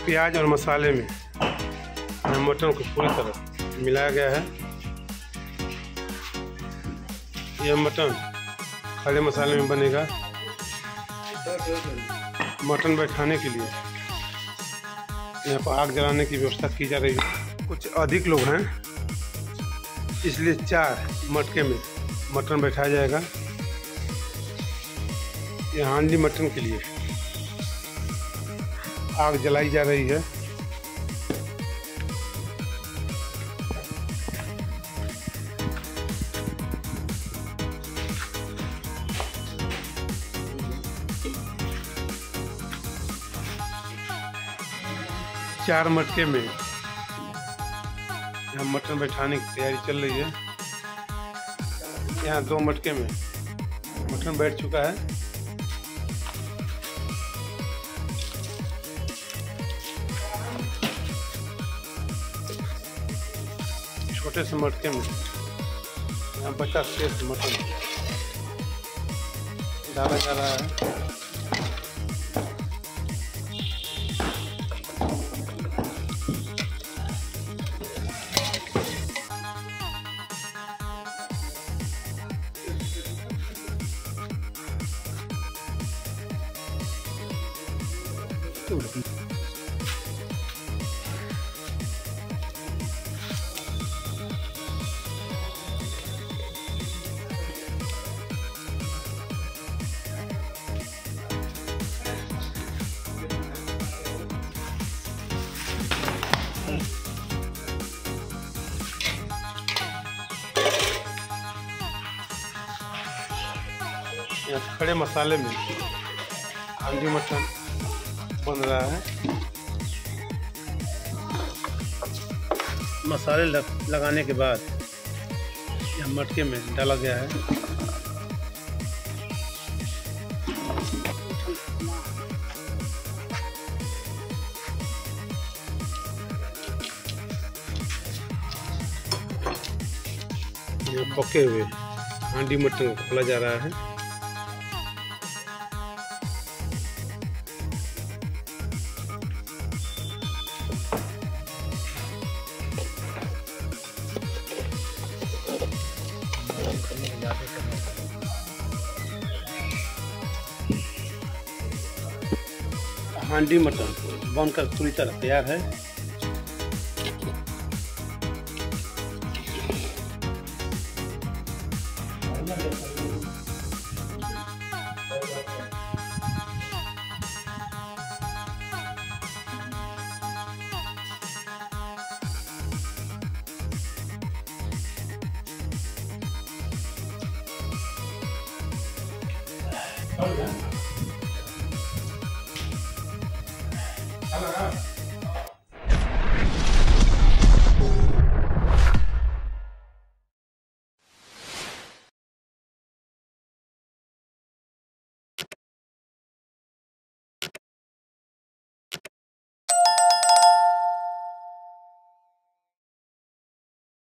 प्याज और मसाले में मटन को पूरी तरह मिलाया गया है। यह मटन खड़े मसाले में बनेगा। मटन बैठाने के लिए यहाँ पर आग जलाने की व्यवस्था की जा रही है। कुछ अधिक लोग हैं, इसलिए 4 मटके में मटन बैठाया जाएगा। यह हांडी मटन के लिए आग जलाई जा रही है। चार मटके में यहाँ मटन बैठाने की तैयारी चल रही है। यहाँ 2 मटके में मटन बैठ चुका है। छोटे से मटके में यहाँ बचा शेष मटन डाला जा रहा है। यहाँ खड़े मसाले में हांडी मटन बन रहा है। मसाले लगाने के बाद यह मटके में डाला गया है। यह पके हुए हांडी मटन खोला जा रहा है। हांडी मटन बनकर पूरी तरह तैयार है। Hello.